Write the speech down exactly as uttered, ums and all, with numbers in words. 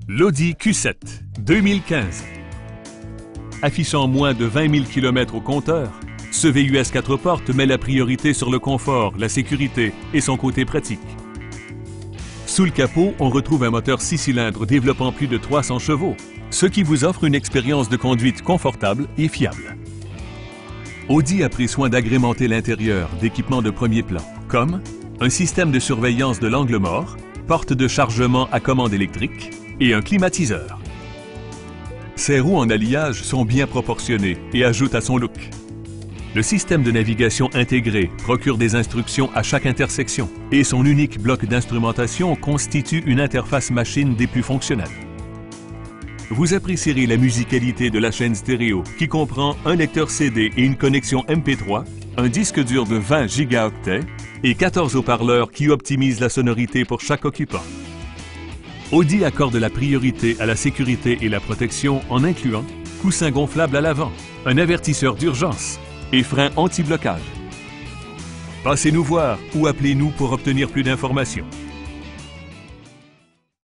L'Audi Q sept deux mille quinze. Affichant moins de vingt mille kilomètres au compteur, ce V U S quatre portes met la priorité sur le confort, la sécurité et son côté pratique. Sous le capot, on retrouve un moteur six cylindres développant plus de trois cents chevaux, ce qui vous offre une expérience de conduite confortable et fiable. Audi a pris soin d'agrémenter l'intérieur d'équipements de premier plan, comme un système de surveillance de l'angle mort, porte de chargement à commande électrique et un climatiseur. Ses roues en alliage sont bien proportionnées et ajoutent à son look. Le système de navigation intégré procure des instructions à chaque intersection et son unique bloc d'instrumentation constitue une interface machine des plus fonctionnelles. Vous apprécierez la musicalité de la chaîne stéréo qui comprend un lecteur C D et une connexion M P trois, un disque dur de vingt gigaoctets et quatorze haut-parleurs qui optimisent la sonorité pour chaque occupant. Audi accorde la priorité à la sécurité et la protection en incluant coussin gonflable à l'avant, un avertisseur d'urgence et frein anti-blocage. Passez nous voir ou appelez-nous pour obtenir plus d'informations.